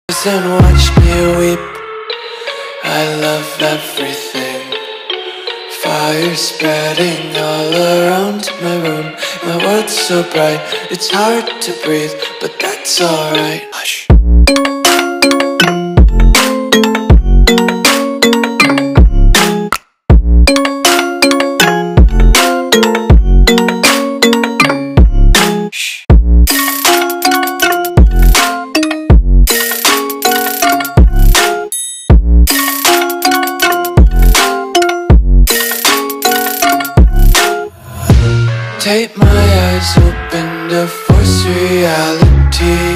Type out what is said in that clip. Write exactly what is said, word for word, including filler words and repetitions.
And watch me weep. I love everything. Fire spreading all around my room. My world's so bright, it's hard to breathe, but that's alright. Hush. Take my eyes open to force reality.